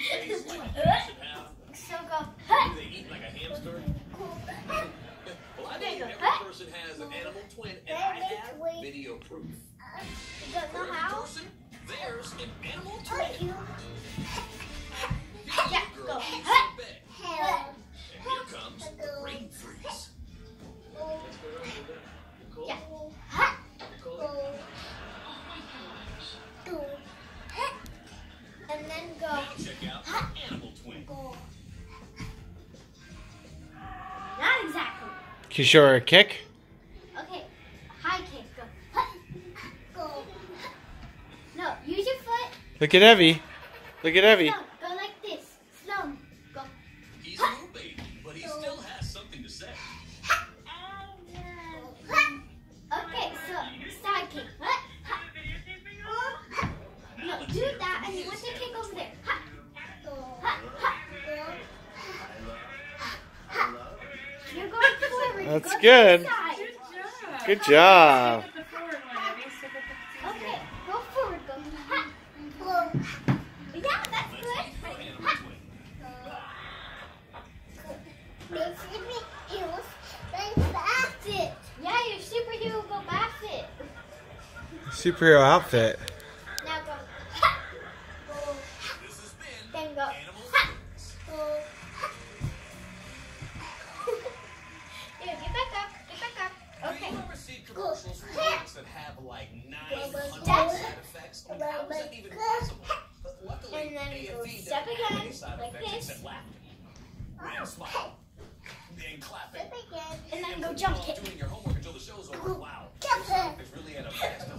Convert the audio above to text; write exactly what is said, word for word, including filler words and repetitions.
face like a horse should have? So go. Do they eat like a hamster? Well, I believe every person has an animal twin, and I have video proof. You don't know how? Person, there's an animal twin. Yeah, Girl go. needs some bed. And here comes the brain freeze. Yeah. And then go. Now check out the animal twin. Not exactly. Can you show her a kick? Okay. High kick. Go. Go. No, use your foot. Look at Evie. Look at Evie. Slow. Go like this. Slow. Go. He's a little baby, but he still has something to say. Okay, so side kick. No, do that, and you want to kick over there. You're going forward. That's Go to good. the side. Good job. Okay, go forward. Go. Yeah, that's good. Yeah, your superhero go backflip. Superhero outfit. Now go. This has been Then go. Animal Twins. Yeah, get back up. Get back up. Do Okay. you ever see commercials for things that have like nine hundred side effects? I mean, how is that even possible? But luckily, And then A go F E step doesn't have again, any side like effects this. except laughing, and smiling, and clapping. And then go And jump while kick. doing your homework until the show's over. Wow, this is really at a fast